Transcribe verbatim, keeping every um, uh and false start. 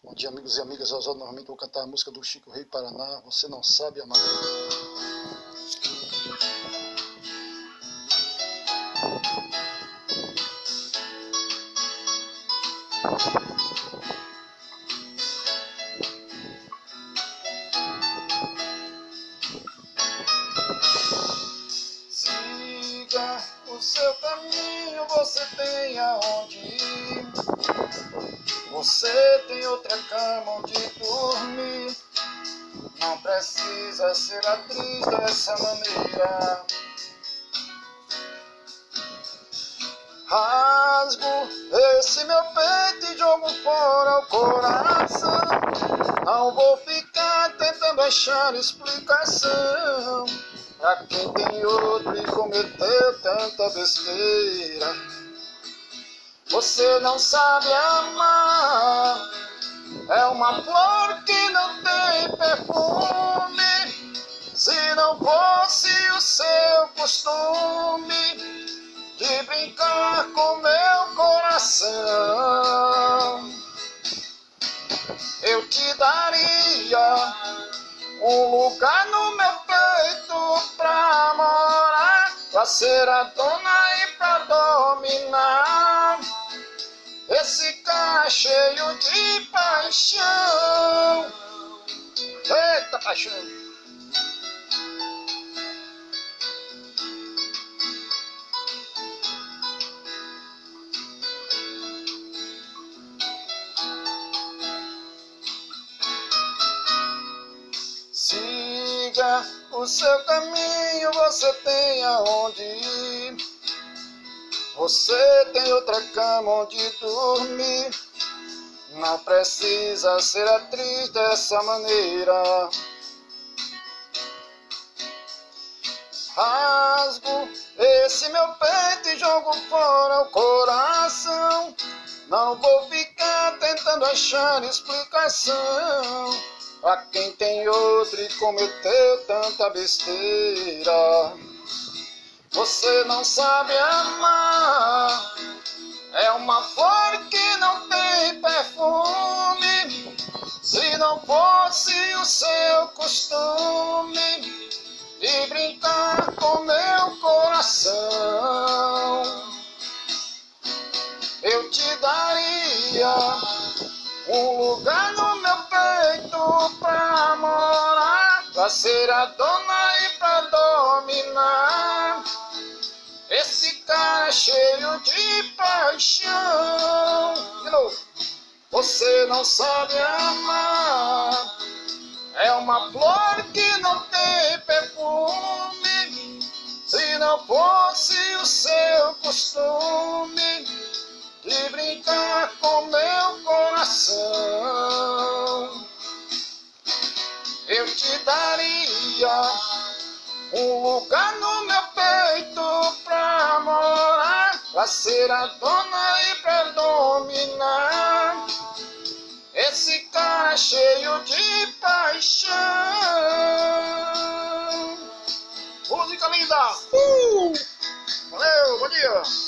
Bom dia, amigos e amigas. Eu novamente vou cantar a música do Chico Rei Paraná. Você não sabe amar. Siga o seu caminho, você tem aonde ir. Você tem outra cama onde dormir. Não precisa ser atriz dessa maneira. Rasgo esse meu peito e jogo fora o coração. Não vou ficar tentando achar explicação pra quem tem outro e cometeu tanta besteira. Você não sabe amar, é uma flor que não tem perfume. Se não fosse o seu costume de brincar com meu coração, eu te daria um lugar no meu peito pra morar, pra ser a dona e pra dominar esse cara cheio de paixão. Eita paixão! Siga o seu caminho, você tem aonde ir. Você tem outra cama onde dormir. Não precisa ser atriz dessa maneira. Rasgo esse meu peito e jogo fora o coração. Não vou ficar tentando achar explicação pra quem tem outro e cometeu tanta besteira. Você não sabe amar, é uma flor que não tem perfume. Se não fosse o seu costume de brincar com meu coração, eu te daria um lugar no meu peito pra morar, pra ser a dona e pra dominar esse cara cheio de paixão. De novo. Você não sabe amar, é uma flor que não tem perfume. Se não fosse o seu costume de brincar com meu coração, eu te daria um lugar no meu peito pra morar, pra ser a dona e pra dominar esse cara cheio de paixão. Música linda! Uh! Valeu, bom dia!